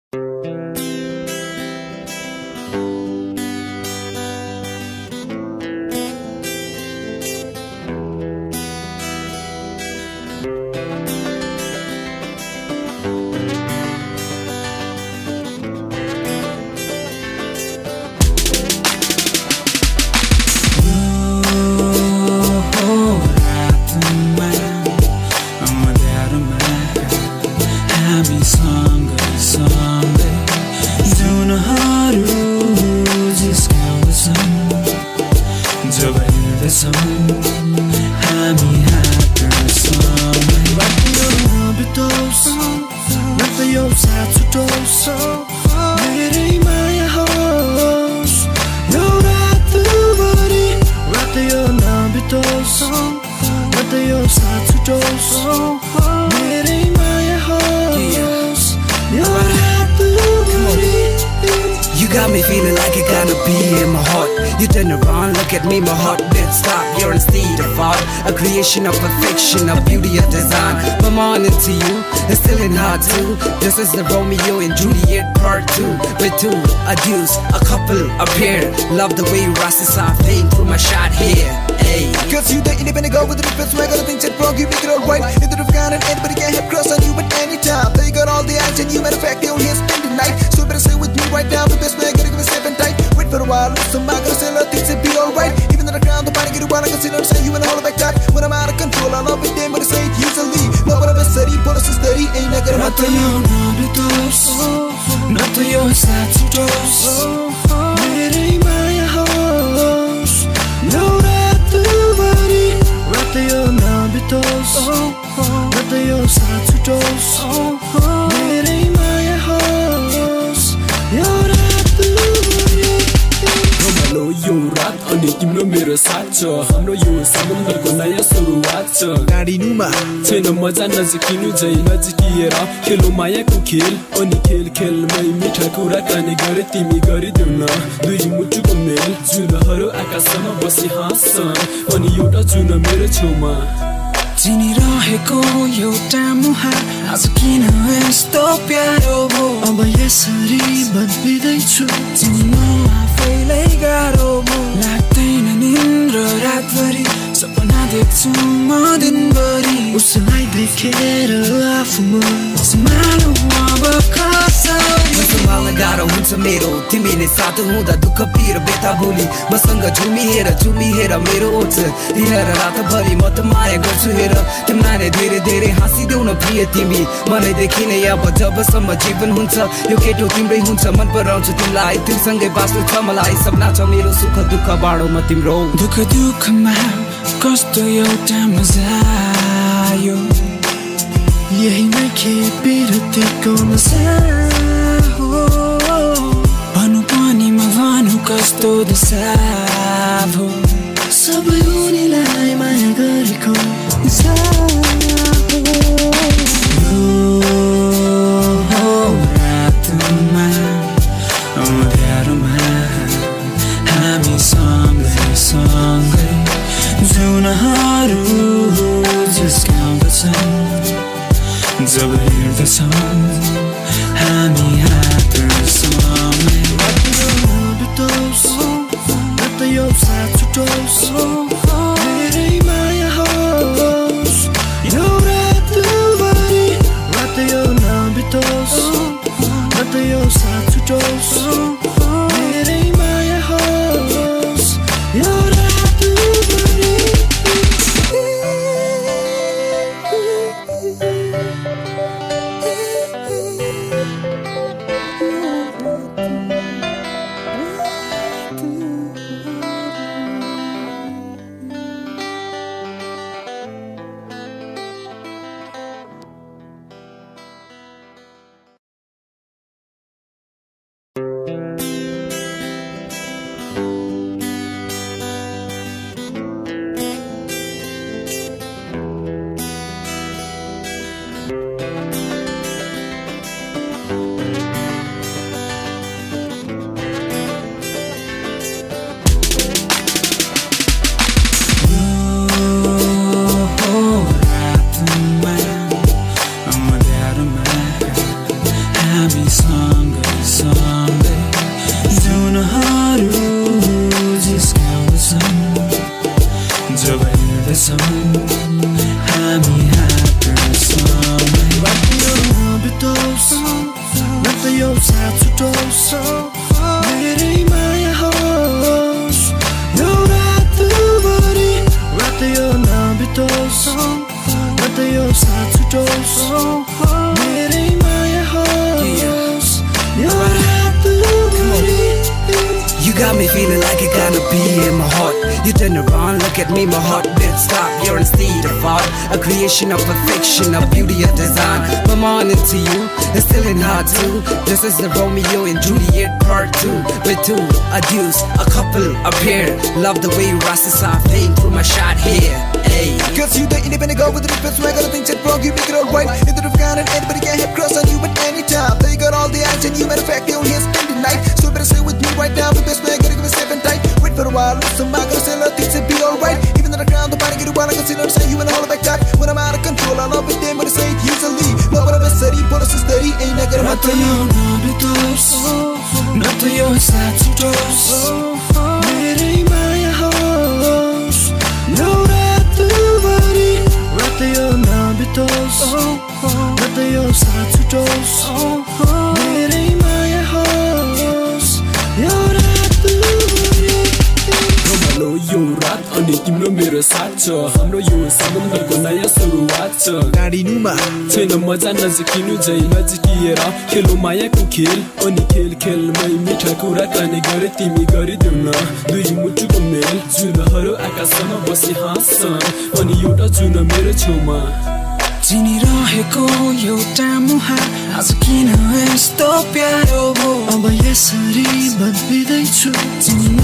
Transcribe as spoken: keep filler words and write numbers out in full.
You got me feeling like it gotta be in my heart. You turn around, look at me, my heart did stop. You're instead of art, a creation of perfection, a beauty of design. From on into you, it's still in heart too. This is the Romeo and Juliet part two. With two, a deuce, a couple, a pair. Love the way you rise this off, playing through my shot here. Hey. Cause you the independent girl with the difference. When I got things that wrong, you make it alright. In the gun and anybody can have crush on you at any time. They got all the action, you matter of fact, they don't here spend the night. So better stay with me right now, the best way I gotta give a seven tight. Wait for a while, listen, I gotta say love things that be alright. Even though the ground, the body get a while, I consider say you in a hollaback type. When I'm out of control, I love it, then but I say it easily. No, but I'm a study, but it's a study, ain't I gonna matter you, not the dose. Not the your sad to dose. It ain't my house. No, not the body. Not the your not the dose. Not the your sad to dose. It ain't my house. You're not the body. Romalo yo rat ani timlo मेरो साथ छ हाम्रो यो सम्बन्धको नयाँ सुरुवात छ गाडीनुमा छैन मजा नजिकिनु जै नजिकिएर खेलो मायाको खेल अनि खेल खेलमै मिठा कुरा कानी गरे तिमी गरिदेऊ न दुई मुटुको मेल जुनहरू आकाशमा बसी हाँस्छन् अनि एउटा जुन मेरो छेउमा चिनिरहेको एउटा मुहार आज किन यस्तो प्यारो भो अब यसरी बदलिँदैछु चिन्न आफैलाई गाह्रो भो लाग्दैन निन्द्र रातभरि सपना देख्छु म दिनभरि उसलाई देखेर आफूमा सम्हालो अब कसरी सम्हाल्न गाह्रो हुन्छ मेरो तिमीले साथ हुँदा दुःख पिर बेता भोलि मसँग झुमिएर झुमिएर मेरो ओठ दिन र रातभरि म त माया गर्छु हेर तिमीलाई धेरै धेरै हाँसिदेऊ न प्रिय तिमी मलाई देखिने अब जबसम्म जीवन हुन्छ यो केटो तिम्रै हुन्छ मन पराउँछु तिमीलाई तिमीसँगै बाँच्नु छ मलाई सपना छ मेरो सुख दुःख बाँडो म तिम्रो दुःख दुःखमा कस्तो एउटा मजा आयो यही नै के बिरतीको मजा हो भनु पनि म भनु कस्तो दशा हो सबै उनीलाई माया गरेको रातमा अँध्यारोमा हामी सँगै सँगै जुनहरू जिस्काउँदछन् जब हिँड्दछौँ हामी हातसँगै त यो साथ छुटोस् मेरै माया होस् यो रातभरि रात यो नबितोस् रात यो साथ छुटोस् मेरै माया होस् यो रातभरि हामी सँगै सँगै जुनहरू जिस्काउँछन् जब हिँड्छौँ हामी हातसँगै रात यो नबितोस् रात यो साथ छुटोस् मेरै माया होस् यो रातभरि रात यो नबितोस् रात यो साथ छुटोस् मेरै माया होस् यो रातभरि You got me feeling like it gotta be in my heart. You turn around, look at me, my heart didn't stop. You're in state of art, a creation of perfection, a beauty of design. My morning to you, it's still in heart too. This is the Romeo and Juliet part two. With two, a deuce, a couple, a pair. Love the way you rise to soft pain through my shot hair. Hey. Cause you the independent girl with the difference. Swag, got things that wrong, you make it alright. In the roof garden, anybody can have crush on you at any time. They got all the action, you matter of fact, they only here spend the night. So better stay with me right now, the best man, gotta give me seven tight. Wait for a while, listen, I gotta say, let things be alright. Even though the ground, the body get a while, I can see them say you in a hollow back top. When I'm out of control, I love it, then when I say it easily. Love what I'm steady, but it's steady, ain't I gonna रात यो नबितोस् रात यो साथ छुटोस् मेरै माया होस् यो रातभरि रात यो नबितोस् रात यो साथ छुटोस् मेरै माया होस् यो रातभरि रमाइलो यो रात अनि तिम्रो मेरो साथ छ हाम्रो यो सम्बन्धको नयाँ सुरुवात छ गाडीनुमा छैन मजा नजिकिनु झै नजिकिएर खेलो मायाको खेल अनि खेल खेलमै मिठा कुराकानी गरे तिमी गरिदेऊ न दुई मुटुको मेल जुनहरू आकाशमा बसी हाँस्छन् अनि एउटा जुन मेरो छेउमा चिनिरहेको एउटा मुहार आज किन यस्तो प्यारो भो अब यसरी बदलिँदैछु